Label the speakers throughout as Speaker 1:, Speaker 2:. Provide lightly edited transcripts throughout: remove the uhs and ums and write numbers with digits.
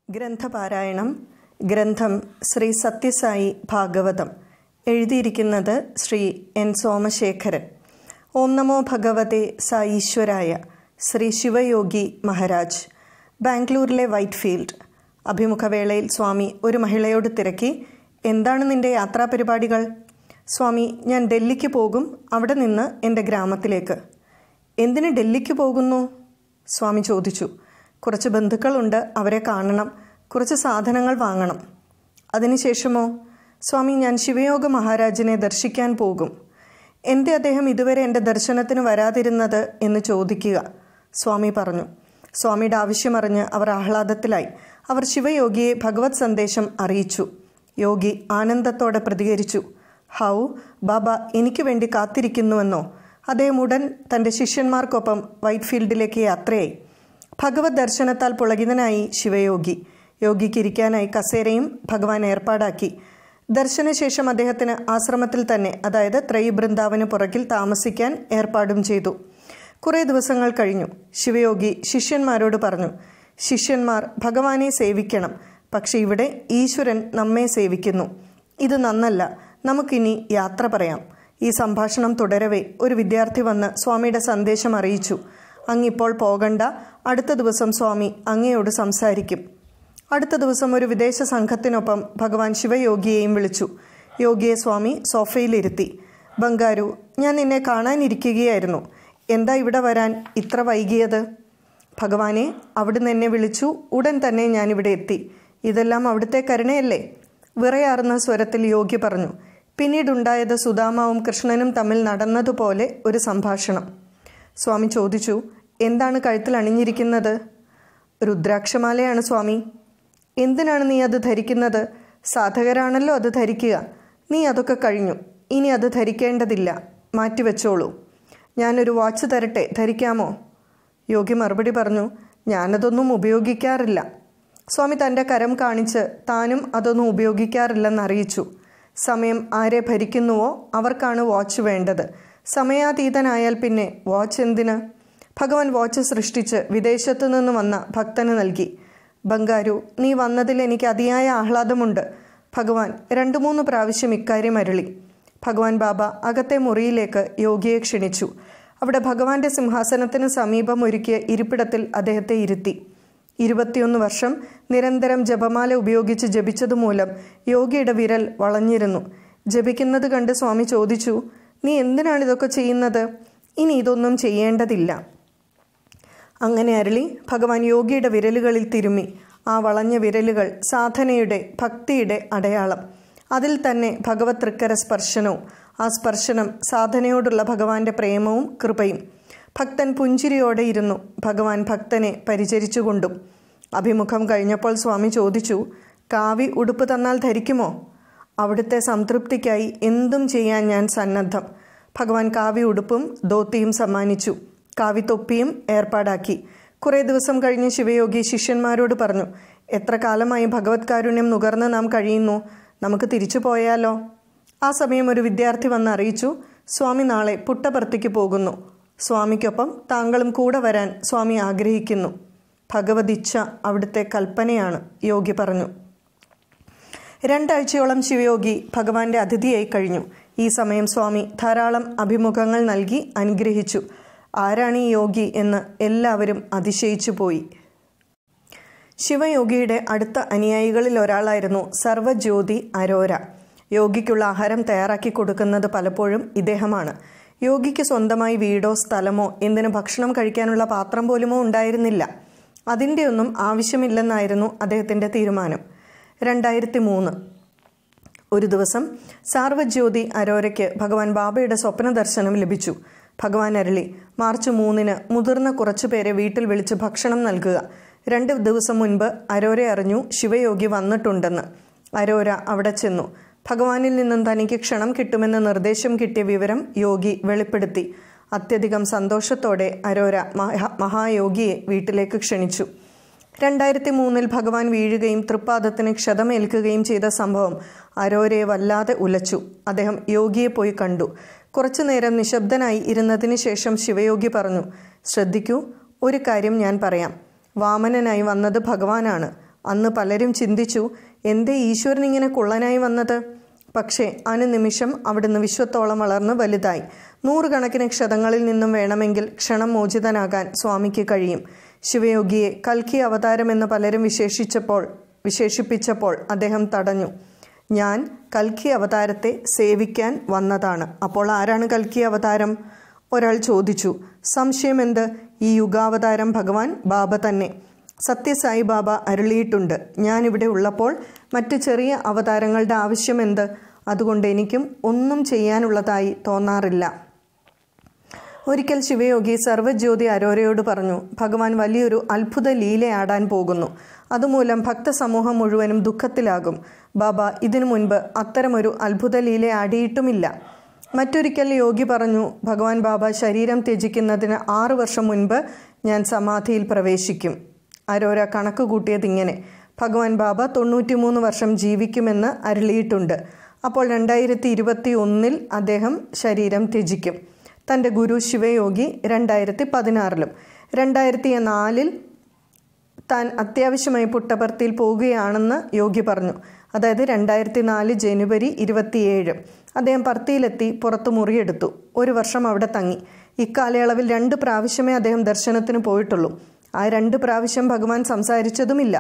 Speaker 1: ഗ്രന്ഥപാരായണം. ഗ്രന്ഥം ശ്രീ സത്യസായി ഭാഗവതം. എഴുതിയിരിക്കുന്നത് ശ്രീ എൻ സോമശേഖരൻ. ഓം നമോ ഭഗവതേ സായീശ്വരായ. ശ്രീ ശിവയോഗി മഹാരാജ്, ബാംഗ്ലൂരിലെ വൈറ്റ്ഫീൽഡ്. അഭിമുഖവേളയിൽ സ്വാമി ഒരു മഹിളയോട് തിരക്കി, എന്താണ് നിന്റെ യാത്രാ പരിപാടികൾ? സ്വാമി, ഞാൻ ഡൽഹിക്ക് പോകും, അവിടെ നിന്ന് എൻ്റെ ഗ്രാമത്തിലേക്ക്. എന്തിന് ഡൽഹിക്ക് പോകുന്നു? സ്വാമി ചോദിച്ചു. കുറച്ച് ബന്ധുക്കളുണ്ട്, അവരെ കാണണം, കുറച്ച് സാധനങ്ങൾ വാങ്ങണം. അതിനുശേഷമോ? സ്വാമി, ഞാൻ ശിവയോഗ മഹാരാജിനെ ദർശിക്കാൻ പോകും. എൻ്റെ അദ്ദേഹം ഇതുവരെ എൻ്റെ ദർശനത്തിന് വരാതിരുന്നത് എന്ന് ചോദിക്കുക, സ്വാമി പറഞ്ഞു. സ്വാമിയുടെ ആവശ്യമറിഞ്ഞ് അവർ ആഹ്ലാദത്തിലായി. അവർ ശിവയോഗിയെ ഭഗവത് സന്ദേശം അറിയിച്ചു. യോഗി ആനന്ദത്തോടെ പ്രതികരിച്ചു. ഹൗ, ബാബ എനിക്ക് വേണ്ടി കാത്തിരിക്കുന്നുവെന്നോ? അദ്ദേഹം ഉടൻ തൻ്റെ ശിഷ്യന്മാർക്കൊപ്പം വൈറ്റ്ഫീൽഡിലേക്ക് യാത്രയായി. ഭഗവത് ദർശനത്താൽ പുളകിതനായി ശിവയോഗി. യോഗിക്ക് ഇരിക്കാനായി കസേരയും ഭഗവാൻ ഏർപ്പാടാക്കി. ദർശനശേഷം അദ്ദേഹത്തിന് ആശ്രമത്തിൽ തന്നെ, അതായത് ത്രൈ ബൃന്ദാവന് പുറകിൽ താമസിക്കാൻ ഏർപ്പാടും ചെയ്തു. കുറേ ദിവസങ്ങൾ കഴിഞ്ഞു. ശിവയോഗി ശിഷ്യന്മാരോട് പറഞ്ഞു, ശിഷ്യന്മാർ ഭഗവാനെ സേവിക്കണം, പക്ഷെ ഇവിടെ ഈശ്വരൻ നമ്മെ സേവിക്കുന്നു. ഇത് നന്നല്ല, നമുക്കിനി യാത്ര പറയാം. ഈ സംഭാഷണം തുടരവേ ഒരു വിദ്യാർത്ഥി വന്ന് സ്വാമിയുടെ സന്ദേശം അറിയിച്ചു. അങ്ങിപ്പോൾ പോകണ്ട, അടുത്ത ദിവസം സ്വാമി അങ്ങയോട് സംസാരിക്കും. അടുത്ത ദിവസം ഒരു വിദേശ സംഘത്തിനൊപ്പം ഭഗവാൻ ശിവയോഗിയെയും വിളിച്ചു. യോഗിയെ സ്വാമി സോഫയിലിരുത്തി. ബംഗാരു, ഞാൻ നിന്നെ കാണാനിരിക്കുകയായിരുന്നു. എന്താ ഇവിടെ വരാൻ ഇത്ര വൈകിയത്? ഭഗവാനെ, അവിടുന്ന് എന്നെ വിളിച്ചു, ഉടൻ തന്നെ ഞാനിവിടെ എത്തി. ഇതെല്ലാം അവിടുത്തെ കരുണയല്ലേ? വിറയാർന്ന സ്വരത്തിൽ യോഗി പറഞ്ഞു. പിന്നീടുണ്ടായത് സുദാമാവും കൃഷ്ണനും തമ്മിൽ നടന്നതുപോലെ ഒരു സംഭാഷണം. സ്വാമി ചോദിച്ചു, എന്താണ് കഴുത്തിൽ അണിഞ്ഞിരിക്കുന്നത്? രുദ്രാക്ഷമാലയാണ് സ്വാമി. എന്തിനാണ് നീ അത് ധരിക്കുന്നത്? സാധകരാണല്ലോ അത് ധരിക്കുക. നീ അതൊക്കെ കഴിഞ്ഞു, ഇനി അത് ധരിക്കേണ്ടതില്ല, മാറ്റിവെച്ചോളൂ. ഞാനൊരു വാച്ച് തരട്ടെ, ധരിക്കാമോ? യോഗി മറുപടി പറഞ്ഞു, ഞാനതൊന്നും ഉപയോഗിക്കാറില്ല. സ്വാമി തൻ്റെ കരം കാണിച്ച് താനും അതൊന്നും ഉപയോഗിക്കാറില്ലെന്നറിയിച്ചു. സമയം ആരെ ഭരിക്കുന്നുവോ അവർക്കാണ് വാച്ച് വേണ്ടത്. സമയാതീതനായാൽ പിന്നെ വാച്ച് എന്തിന്? ഭഗവാൻ വാച്ച് സൃഷ്ടിച്ച് വിദേശത്തു നിന്ന് വന്ന ഭക്തന് നൽകി. ബംഗാരു, നീ വന്നതിൽ എനിക്ക് അതിയായ ആഹ്ലാദമുണ്ട്. ഭഗവാൻ 2-3 പ്രാവശ്യം ഇക്കാര്യം അരുളി. ഭഗവാൻ ബാബ അകത്തെ മുറിയിലേക്ക് യോഗിയെ ക്ഷണിച്ചു. അവിടെ ഭഗവാന്റെ സിംഹാസനത്തിന് സമീപം ഒരുക്കിയ ഇരിപ്പിടത്തിൽ അദ്ദേഹത്തെ ഇരുത്തി. 21 വർഷം നിരന്തരം ജപമാല ഉപയോഗിച്ച് ജപിച്ചതുമൂലം യോഗിയുടെ വിരൽ വളഞ്ഞിരുന്നു. ജപിക്കുന്നത് കണ്ട് സ്വാമി ചോദിച്ചു, നീ എന്തിനാണ് ഇതൊക്കെ ചെയ്യുന്നത്? ഇനി ഇതൊന്നും ചെയ്യേണ്ടതില്ല. അങ്ങനെ അരുളി ഭഗവാൻ യോഗിയുടെ വിരലുകളിൽ തിരുമ്മി. ആ വളഞ്ഞ വിരലുകൾ സാധനയുടെ, ഭക്തിയുടെ അടയാളം. അതിൽ തന്നെ ഭഗവത് തൃക്കര സ്പർശനവും. ആ സ്പർശനം സാധനയോടുള്ള ഭഗവാന്റെ പ്രേമവും കൃപയും. ഭക്തൻ പുഞ്ചിരിയോടെ ഇരുന്നു, ഭഗവാൻ ഭക്തനെ പരിചരിച്ചുകൊണ്ടും. അഭിമുഖം കഴിഞ്ഞപ്പോൾ സ്വാമി ചോദിച്ചു, കാവി ഉടുപ്പ് തന്നാൽ ധരിക്കുമോ? അവിടുത്തെ സംതൃപ്തിക്കായി എന്തും ചെയ്യാൻ ഞാൻ സന്നദ്ധം. ഭഗവാൻ കാവി ഉടുപ്പും ധോത്തിയും സമ്മാനിച്ചു. കാവി തൊപ്പിയും ഏർപ്പാടാക്കി. കുറേ ദിവസം കഴിഞ്ഞ് ശിവയോഗി ശിഷ്യന്മാരോട് പറഞ്ഞു, എത്ര കാലമായി ഭഗവത് കാരുണ്യം നുകർന്ന് നാം കഴിയുന്നു, നമുക്ക് തിരിച്ചു പോയാലോ? ആ സമയം ഒരു വിദ്യാർത്ഥി വന്ന് അറിയിച്ചു, സ്വാമി നാളെ പുട്ടപർത്തിക്ക് പോകുന്നു. സ്വാമിക്കൊപ്പം താങ്കളും കൂടെ വരാൻ സ്വാമി ആഗ്രഹിക്കുന്നു. ഭഗവതിച്ഛ അവിടുത്തെ കൽപ്പനയാണ്, യോഗി പറഞ്ഞു. 2 ആഴ്ചയോളം ശിവയോഗി ഭഗവാന്റെ അതിഥിയായി കഴിഞ്ഞു. ഈ സമയം സ്വാമി ധാരാളം അഭിമുഖങ്ങൾ നൽകി അനുഗ്രഹിച്ചു. ആരാണ് ഈ യോഗി എന്ന് എല്ലാവരും അതിശയിച്ചു പോയി. ശിവയോഗിയുടെ അടുത്ത അനുയായികളിൽ ഒരാളായിരുന്നു സർവജ്യോതി അരോര. യോഗിക്കുള്ള ആഹാരം തയ്യാറാക്കി കൊടുക്കുന്നത് പലപ്പോഴും ഇദ്ദേഹമാണ്. യോഗിക്ക് സ്വന്തമായി വീടോ സ്ഥലമോ എന്തിന് ഭക്ഷണം കഴിക്കാനുള്ള പാത്രം പോലുമോ ഉണ്ടായിരുന്നില്ല. അതിൻ്റെയൊന്നും ആവശ്യമില്ലെന്നായിരുന്നു അദ്ദേഹത്തിൻ്റെ തീരുമാനം. 2003 ഒരു ദിവസം സാർവജ്യോതി അരോരയ്ക്ക് ഭഗവാൻ ബാബയുടെ സ്വപ്ന ദർശനം ലഭിച്ചു. ഭഗവാൻ അരുളി, മാർച്ച് 3 മുതിർന്ന കുറച്ചുപേരെ വീട്ടിൽ വിളിച്ച് ഭക്ഷണം നൽകുക. 2 ദിവസം മുൻപ് അരോര അറിഞ്ഞു ശിവയോഗി വന്നിട്ടുണ്ടെന്ന്. അരോര അവിടെ ചെന്നു. ഭഗവാനിൽ നിന്നും തനിക്ക് ക്ഷണം കിട്ടുമെന്ന് നിർദ്ദേശം കിട്ടിയ വിവരം യോഗി വെളിപ്പെടുത്തി. അത്യധികം സന്തോഷത്തോടെ അരോര മഹായോഗിയെ വീട്ടിലേക്ക് ക്ഷണിച്ചു. 2003 ഭഗവാൻ വീഴുകയും തൃപ്പാദത്തിന് ക്ഷതമേൽക്കുകയും ചെയ്ത സംഭവം അരോരയെ വല്ലാതെ ഉലച്ചു. അദ്ദേഹം യോഗിയെ പോയി കണ്ടു. കുറച്ചു നേരം നിശബ്ദനായി ഇരുന്നതിന് ശേഷം ശിവയോഗി പറഞ്ഞു, ശ്രദ്ധിക്കൂ, ഒരു കാര്യം ഞാൻ പറയാം. വാമനനായി വന്നത് ഭഗവാനാണ്. അന്ന് പലരും ചിന്തിച്ചു, എന്തേ ഈശ്വരൻ ഇങ്ങനെ കുള്ളനായി വന്നത്? പക്ഷേ അനുനിമിഷം അവിടുന്ന് വിശ്വത്തോളം വളർന്ന് വലുതായി. 100 കണക്കിന് ക്ഷതങ്ങളിൽ നിന്നും വേണമെങ്കിൽ ക്ഷണം മോചിതനാകാൻ സ്വാമിക്ക് കഴിയും. ശിവയോഗിയെ കൽക്കി അവതാരമെന്ന് പലരും വിശേഷിപ്പിച്ചപ്പോൾ അദ്ദേഹം തടഞ്ഞു. ഞാൻ കൽക്കി അവതാരത്തെ സേവിക്കാൻ വന്നതാണ്. അപ്പോൾ ആരാണ് കൽക്കി അവതാരം? ഒരാൾ ചോദിച്ചു. സംശയമെന്ത്? ഈ യുഗാവതാരം ഭഗവാൻ ബാബ തന്നെ. സത്യസായി ബാബ അരുളിയിട്ടുണ്ട്, ഞാനിവിടെ ഉള്ളപ്പോൾ മറ്റ് ചെറിയ അവതാരങ്ങളുടെ ആവശ്യമെന്ത്? അതുകൊണ്ട് എനിക്കും ഒന്നും ചെയ്യാനുള്ളതായി തോന്നാറില്ല. ഒരിക്കൽ ശിവയോഗി സർവജ്യോതി അരോരയോട് പറഞ്ഞു, ഭഗവാൻ വലിയൊരു അത്ഭുത ലീലയാടാൻ പോകുന്നു. അതുമൂലം ഭക്തസമൂഹം മുഴുവനും ദുഃഖത്തിലാകും. ബാബ ഇതിനു മുൻപ് അത്തരമൊരു അത്ഭുത ലീലയാടിയിട്ടുമില്ല. മറ്റൊരിക്കൽ യോഗി പറഞ്ഞു, ഭഗവാൻ ബാബ ശരീരം ത്യജിക്കുന്നതിന് 6 വർഷം മുൻപ് ഞാൻ സമാധിയിൽ പ്രവേശിക്കും. അരോര കണക്ക് കൂട്ടിയതിങ്ങനെ: ഭഗവാൻ ബാബ 93 വർഷം ജീവിക്കുമെന്ന് അരുളിയിട്ടുണ്ട്. അപ്പോൾ 2021 അദ്ദേഹം ശരീരം ത്യജിക്കും. തൻ്റെ ഗുരു ശിവയോഗി 2016 2004 താൻ അത്യാവശ്യമായി പുട്ടപർത്തിയിൽ പോവുകയാണെന്ന് യോഗി പറഞ്ഞു. അതായത് 2004 ജനുവരി 27 അദ്ദേഹം പർത്തിയിലെത്തി പുറത്തു മുറിയെടുത്തു. 1 വർഷം അവിടെ തങ്ങി. ഇക്കാലയളവിൽ 2 പ്രാവശ്യമേ അദ്ദേഹം ദർശനത്തിന് പോയിട്ടുള്ളൂ. ആ 2 പ്രാവശ്യം ഭഗവാൻ സംസാരിച്ചതുമില്ല.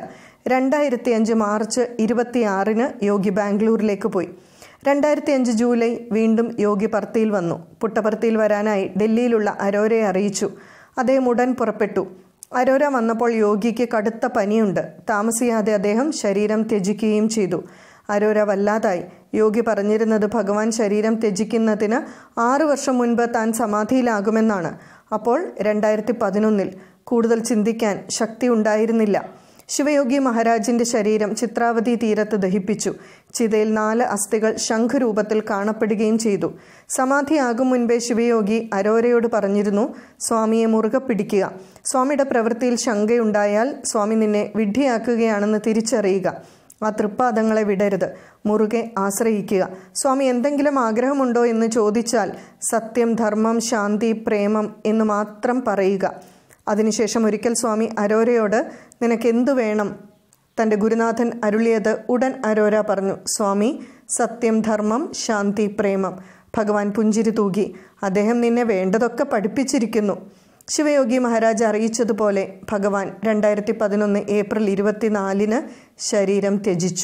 Speaker 1: 2005 മാർച്ച് 26 യോഗി ബാംഗ്ലൂരിലേക്ക് പോയി. 2005 ജൂലൈ വീണ്ടും യോഗി പർത്തിയിൽ വന്നു. പുട്ടപർത്തിയിൽ വരാനായി ഡൽഹിയിലുള്ള അരോരയെ അറിയിച്ചു. അദ്ദേഹം ഉടൻ പുറപ്പെട്ടു. അരോര വന്നപ്പോൾ യോഗിക്ക് കടുത്ത പനിയുണ്ട്. താമസിയാതെ അദ്ദേഹം ശരീരം ത്യജിക്കുകയും ചെയ്തു. അരോര വല്ലാതായി. യോഗി പറഞ്ഞിരുന്നത് ഭഗവാൻ ശരീരം ത്യജിക്കുന്നതിന് 6 വർഷം മുൻപ് താൻ സമാധിയിലാകുമെന്നാണ്. അപ്പോൾ 2011 കൂടുതൽ ചിന്തിക്കാൻ ശക്തി ഉണ്ടായിരുന്നില്ല. ശിവയോഗി മഹാരാജിന്റെ ശരീരം ചിത്രാവതി തീരത്ത് ദഹിപ്പിച്ചു. ചിതയിൽ 4 അസ്ഥികൾ ശംഖുരൂപത്തിൽ കാണപ്പെടുകയും ചെയ്തു. സമാധിയാകും മുൻപേ ശിവയോഗി അരോരയോട് പറഞ്ഞിരുന്നു, സ്വാമിയെ മുറുകെ പിടിക്കുക. സ്വാമിയുടെ പ്രവൃത്തിയിൽ ശങ്കയുണ്ടായാൽ സ്വാമി നിന്നെ വിഡ്ഢിയാക്കുകയാണെന്ന് തിരിച്ചറിയുക. ആ തൃപ്പാദങ്ങളെ വിടരുത്, മുറുകെ ആശ്രയിക്കുക. സ്വാമി എന്തെങ്കിലും ആഗ്രഹമുണ്ടോ എന്ന് ചോദിച്ചാൽ സത്യം, ധർമ്മം, ശാന്തി, പ്രേമം എന്ന് മാത്രം പറയുക. അതിനുശേഷം ഒരിക്കൽ സ്വാമി അരോരയോട് നിനക്കെന്തു വേണം? തൻ്റെ ഗുരുനാഥൻ അരുളിയത് ഉടൻ അരോര പറഞ്ഞു, സ്വാമി, സത്യം, ധർമ്മം, ശാന്തി, പ്രേമം. ഭഗവാൻ പുഞ്ചിരി തൂകി. അദ്ദേഹം നിന്നെ വേണ്ടതൊക്കെ പഠിപ്പിച്ചിരിക്കുന്നു. ശിവയോഗി മഹാരാജ് അറിയിച്ചതുപോലെ ഭഗവാൻ 2011 ഏപ്രിൽ 24 ശരീരം ത്യജിച്ചു.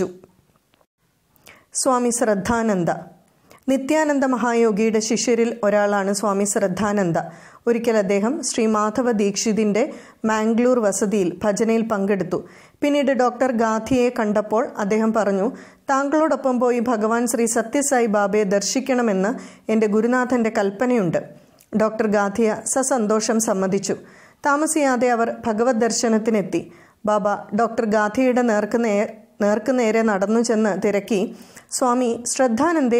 Speaker 1: സ്വാമി ശ്രദ്ധാനന്ദ. നിത്യാനന്ദ മഹായോഗിയുടെ ശിഷ്യരിൽ ഒരാളാണ് സ്വാമി ശ്രദ്ധാനന്ദ. ഒരിക്കൽ അദ്ദേഹം ശ്രീ മാധവ ദീക്ഷിതിൻ്റെ മാംഗ്ലൂർ വസതിയിൽ ഭജനയിൽ പങ്കെടുത്തു. പിന്നീട് ഡോക്ടർ ഗാന്ധിയെ കണ്ടപ്പോൾ അദ്ദേഹം പറഞ്ഞു, താങ്കളോടൊപ്പം പോയി ഭഗവാൻ ശ്രീ സത്യസായി ബാബയെ ദർശിക്കണമെന്ന് എൻ്റെ ഗുരുനാഥൻ്റെ കൽപ്പനയുണ്ട്. ഡോക്ടർ ഗാന്ധിയ സസന്തോഷം സമ്മതിച്ചു. താമസിയാതെ അവർ ഭഗവത് ദർശനത്തിനെത്തി. ബാബ ഡോക്ടർ ഗാന്ധിയുടെ നേർക്കുനേരെ നടന്നു ചെന്ന് തിരക്കി, സ്വാമി ശ്രദ്ധാനന്ദയെ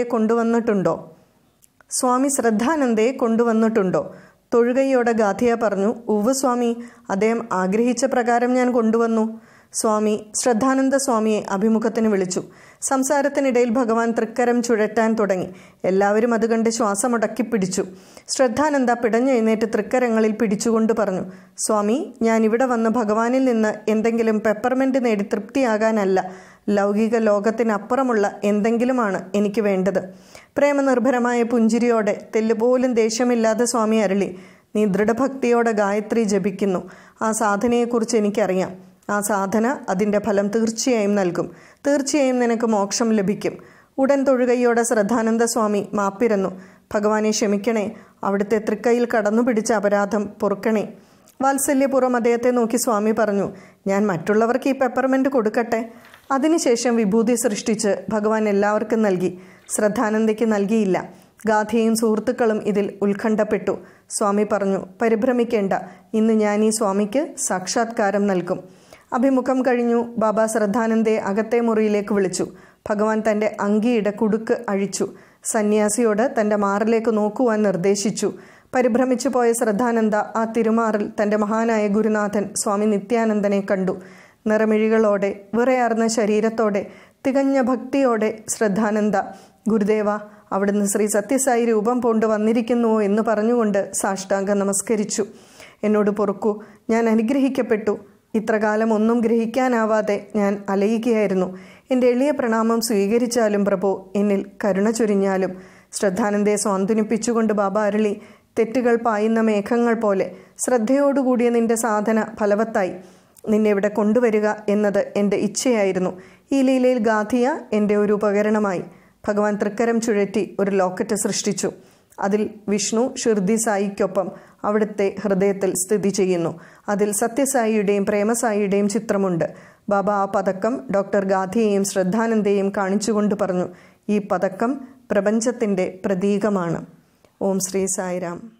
Speaker 1: കൊണ്ടുവന്നിട്ടുണ്ടോ? തൊഴുകയോടെ ഗാന്ധിയ പറഞ്ഞു, ഉവ്വ് സ്വാമി, അദ്ദേഹം ആഗ്രഹിച്ച പ്രകാരം ഞാൻ കൊണ്ടുവന്നു. സ്വാമി ശ്രദ്ധാനന്ദ സ്വാമിയെ അഭിമുഖത്തിന് വിളിച്ചു. സംസാരത്തിനിടയിൽ ഭഗവാൻ തൃക്കരം ചുഴറ്റാൻ തുടങ്ങി. എല്ലാവരും അത് കണ്ട് ശ്വാസമുടക്കി പിടിച്ചു. ശ്രദ്ധാനന്ദ പിടഞ്ഞെഴുന്നേറ്റ് തൃക്കരങ്ങളിൽ പിടിച്ചുകൊണ്ട് പറഞ്ഞു, സ്വാമി, ഞാൻ ഇവിടെ വന്ന് ഭഗവാനിൽ നിന്ന് എന്തെങ്കിലും പെപ്പർമെൻറ്റ് നേടി തൃപ്തിയാകാനല്ല, ലൗകിക ലോകത്തിനപ്പുറമുള്ള എന്തെങ്കിലുമാണ് എനിക്ക് വേണ്ടത്. പ്രേമനിർഭരമായ പുഞ്ചിരിയോടെ തെല്ലുപോലും ദേഷ്യമില്ലാതെ സ്വാമി അരുളി, നീ ദൃഢഭക്തിയോടെ ഗായത്രി ജപിക്കുന്നു. ആ സാധനയെക്കുറിച്ച് എനിക്കറിയാം. ആ സാധന അതിൻ്റെ ഫലം തീർച്ചയായും നൽകും. തീർച്ചയായും നിനക്ക് മോക്ഷം ലഭിക്കും. ഉടൻ തൊഴുകയോടെ ശ്രദ്ധാനന്ദ സ്വാമി മാപ്പിരന്നു. ഭഗവാനെ ക്ഷമിക്കണേ, അവിടുത്തെ തൃക്കൈയിൽ കടന്നു പിടിച്ച അപരാധം പൊറുക്കണേ. വാത്സല്യപൂർവ്വം അദ്ദേഹത്തെ നോക്കി സ്വാമി പറഞ്ഞു, ഞാൻ മറ്റുള്ളവർക്ക് ഈ പെപ്പർമെൻറ്റ് കൊടുക്കട്ടെ. അതിനുശേഷം വിഭൂതി സൃഷ്ടിച്ച് ഭഗവാൻ എല്ലാവർക്കും നൽകി. ശ്രദ്ധാനന്ദയ്ക്ക് നൽകിയില്ല. ഗാന്ധിയും സുഹൃത്തുക്കളും ഇതിൽ ഉത്കണ്ഠപ്പെട്ടു. സ്വാമി പറഞ്ഞു, പരിഭ്രമിക്കേണ്ട, ഇന്ന് ഞാൻ ഈ സ്വാമിക്ക് സാക്ഷാത്കാരം നൽകും. അഭിമുഖം കഴിഞ്ഞു. ബാബ ശ്രദ്ധാനന്ദയെ അകത്തെ മുറിയിലേക്ക് വിളിച്ചു. ഭഗവാൻ തൻ്റെ അങ്കിയുടെ കുടുക്ക് അഴിച്ചു. സന്യാസിയോട് തൻ്റെ മാറിലേക്ക് നോക്കുവാൻ നിർദ്ദേശിച്ചു. പരിഭ്രമിച്ചു പോയ ശ്രദ്ധാനന്ദ ആ തിരുമാറിൽ തൻ്റെ മഹാനായ ഗുരുനാഥൻ സ്വാമി നിത്യാനന്ദനെ കണ്ടു. നിറമിഴികളോടെ, വിറയാർന്ന ശരീരത്തോടെ, തികഞ്ഞ ഭക്തിയോടെ ശ്രദ്ധാനന്ദ, ഗുരുദേവ, അവിടുന്ന് ശ്രീ സത്യസായി രൂപം പൂണ്ട് വന്നിരിക്കുന്നുവോ എന്ന് പറഞ്ഞുകൊണ്ട് സാഷ്ടാംഗം നമസ്കരിച്ചു. എന്നോട് പൊറുക്കൂ, ഞാൻ അനുഗ്രഹിക്കപ്പെട്ടു. ഇത്രകാലം ഒന്നും ഗ്രഹിക്കാനാവാതെ ഞാൻ അലയുകയായിരുന്നു. എൻ്റെ എളിയ പ്രണാമം സ്വീകരിച്ചാലും പ്രഭു, എന്നിൽ കരുണ ചൊരിഞ്ഞാലും. ശ്രദ്ധാനന്ദയെ സ്വാന്തനിപ്പിച്ചുകൊണ്ട് ബാബ അരുളി, തെറ്റുകൾ പായുന്ന മേഘങ്ങൾ പോലെ ശ്രദ്ധയോടുകൂടിയ നിന്റെ സാധന ഫലവത്തായി. നിന്നെ ഇവിടെ കൊണ്ടുവരിക എന്നത് എൻ്റെ ഇച്ഛയായിരുന്നു. ഈ ലീലയിൽ ഗാഥിയ എൻ്റെ ഒരു ഉപകരണമായി. ഭഗവാൻ തൃക്കരം ചുഴറ്റി ഒരു ലോക്കറ്റ് സൃഷ്ടിച്ചു. അതിൽ വിഷ്ണു ഷിർദി സായിക്കൊപ്പം അവിടുത്തെ ഹൃദയത്തിൽ സ്ഥിതി ചെയ്യുന്നു. അതിൽ സത്യസായിയുടെയും പ്രേമസായിയുടെയും ചിത്രമുണ്ട്. ബാബ ആ പതക്കം ഡോക്ടർ ഗാന്ധിയെയും ശ്രദ്ധാനന്ദയെയും കാണിച്ചുകൊണ്ട് പറഞ്ഞു, ഈ പതക്കം പ്രപഞ്ചത്തിൻ്റെ പ്രതീകമാണ്. ഓം ശ്രീ സായിരാം.